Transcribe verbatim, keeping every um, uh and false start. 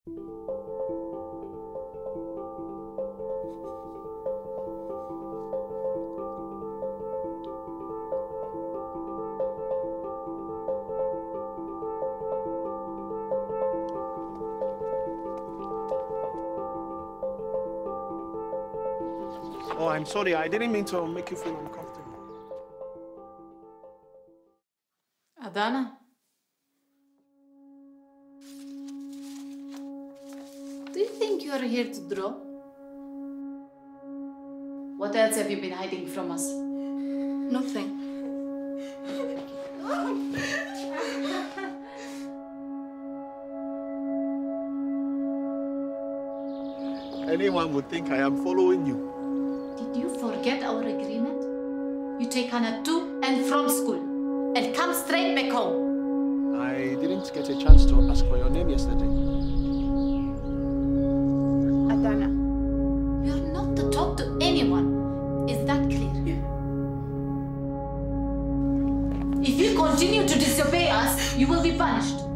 Oh, I'm sorry. I didn't mean to make you feel uncomfortable. Adana? Do you think you are here to draw? What else have you been hiding from us? Nothing. Anyone would think I am following you. Did you forget our agreement? You take Hannah to and from school and come straight back home. I didn't get a chance to ask for your name yesterday. Adana. You're not to talk to anyone. Is that clear? Yeah. If you continue to disobey us, you will be punished.